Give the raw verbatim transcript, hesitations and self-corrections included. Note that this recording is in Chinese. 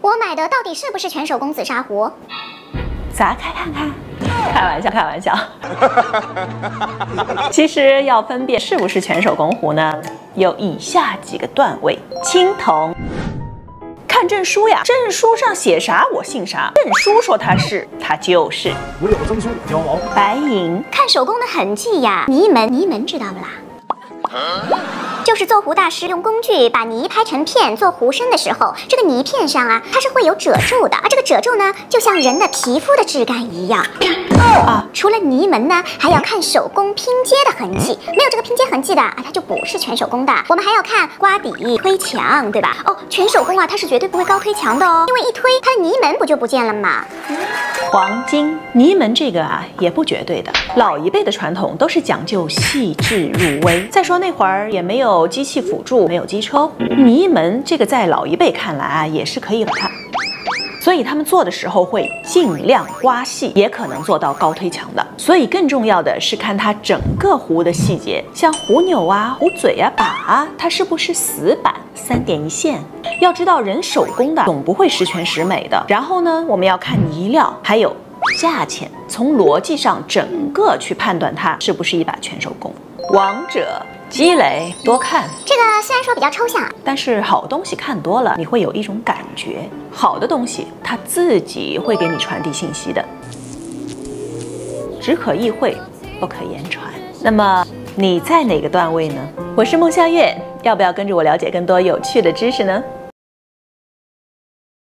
我买的到底是不是全手工紫砂壶？ 砸开看看。开玩笑，开玩笑。其实要分辨是不是全手工壶呢，有以下几个段位：青铜。看证书呀，证书上写啥我信啥，证书说它是，它就是。 我有证书，交毛。 白银。 看手工的痕迹呀，泥门，泥门知道不啦？就是做壶大师用工具把泥拍成片做壶身的时候，这个泥片上啊，它是会有褶皱的，而这个褶皱呢，就像人的皮肤的质感一样。啊，除了泥门呢，还要看手工拼接的痕迹，没有这个拼接痕迹的啊，它就不是全手工的。我们还要看刮底、推墙，对吧？哦，全手工啊，它是绝对不会高推墙的哦，因为一推它的泥门不就不见了吗？ 黄金泥门这个啊也不绝对的，老一辈的传统都是讲究细致入微。再说那会儿也没有机器辅助，没有机抽，泥门这个在老一辈看来啊也是可以把它。所以他们做的时候会尽量刮细，也可能做到高推墙的。所以更重要的是看它整个壶的细节，像壶钮啊、壶嘴啊、把啊，它是不是死板，三点一线。要知道人手工的总不会十全十美的。然后呢，我们要看泥料，还有价钱，从逻辑上整个去判断它是不是一把全手工。王者积累多看， 这个虽然说比较抽象， 但是好东西看多了，你会有一种感觉，好的东西它自己会给你传递信息的，只可意会，不可言传。那么你在哪个段位呢？我是孟夏月，要不要跟着我了解更多有趣的知识呢？